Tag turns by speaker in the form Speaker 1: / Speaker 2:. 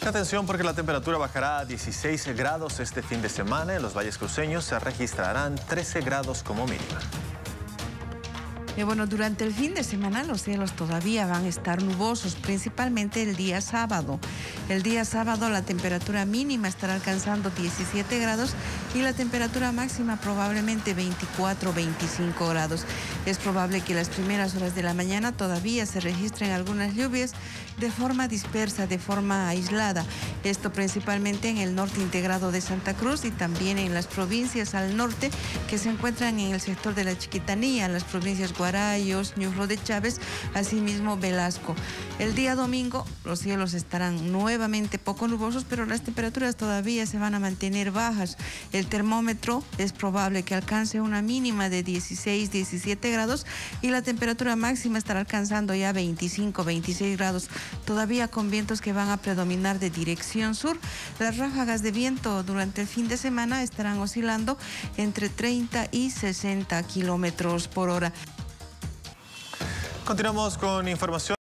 Speaker 1: Atención porque la temperatura bajará a 16 grados este fin de semana. En los valles cruceños se registrarán 13 grados como mínima.
Speaker 2: Bueno, durante el fin de semana los cielos todavía van a estar nubosos, principalmente el día sábado. El día sábado la temperatura mínima estará alcanzando 17 grados y la temperatura máxima probablemente 24 o 25 grados. Es probable que las primeras horas de la mañana todavía se registren algunas lluvias de forma dispersa, de forma aislada. Esto principalmente en el norte integrado de Santa Cruz y también en las provincias al norte que se encuentran en el sector de la Chiquitanía, las provincias Guarayos, Ñuflo de Chávez, asimismo Velasco. El día domingo los cielos estarán nuevamente poco nubosos, pero las temperaturas todavía se van a mantener bajas. El termómetro es probable que alcance una mínima de 16, 17 grados y la temperatura máxima estará alcanzando ya 25, 26 grados, todavía con vientos que van a predominar de dirección sur. Las ráfagas de viento durante el fin de semana estarán oscilando entre 30 y 60 kilómetros por hora.
Speaker 1: Continuamos con información.